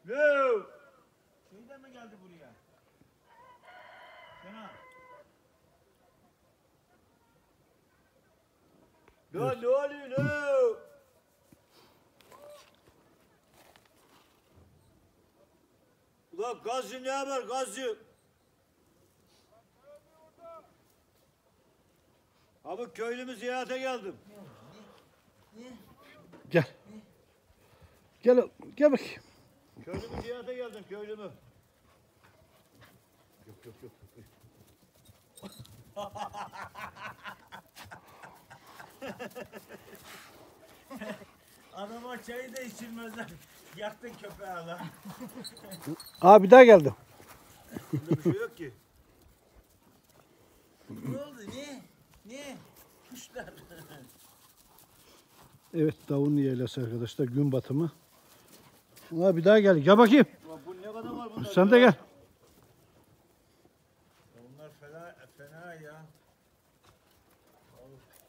No. Şeyden mi geldi buraya? Şuna. Ya ne oluyor no? Ulan gazcı ne haber gazcı? Abi köylümü ziyarete geldim. Gel. Gel oğlum, gel bakayım. Köylümü ziyarete geldim köylümü. Yok yok yok. Adama çayı da içilmezler. Yaktın köpeği lan. Abi bir daha geldim. Bunda bir şey yok ki. Ne oldu? Ne? Kuşlar. Evet, Davunlu Yaylası arkadaşlar, gün batımı. Abi bir daha gel. Gel bakayım. Ulan bu ne kadar var bunda? Sen de gel. Onlar fena ya.